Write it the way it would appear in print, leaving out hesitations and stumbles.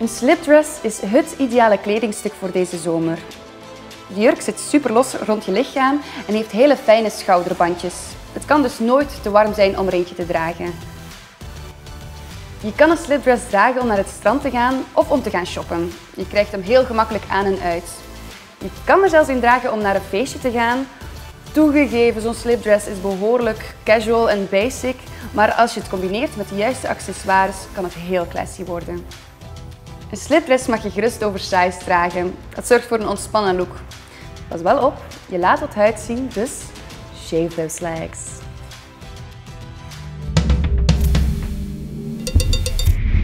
Een slipdress is het ideale kledingstuk voor deze zomer. De jurk zit super los rond je lichaam en heeft hele fijne schouderbandjes. Het kan dus nooit te warm zijn om er eentje te dragen. Je kan een slipdress dragen om naar het strand te gaan of om te gaan shoppen. Je krijgt hem heel gemakkelijk aan en uit. Je kan er zelfs in dragen om naar een feestje te gaan. Toegegeven, zo'n slipdress is behoorlijk casual en basic, maar als je het combineert met de juiste accessoires kan het heel classy worden. Een slipdress mag je gerust oversized dragen. Dat zorgt voor een ontspannen look. Pas wel op, je laat wat huid zien, dus shave those legs.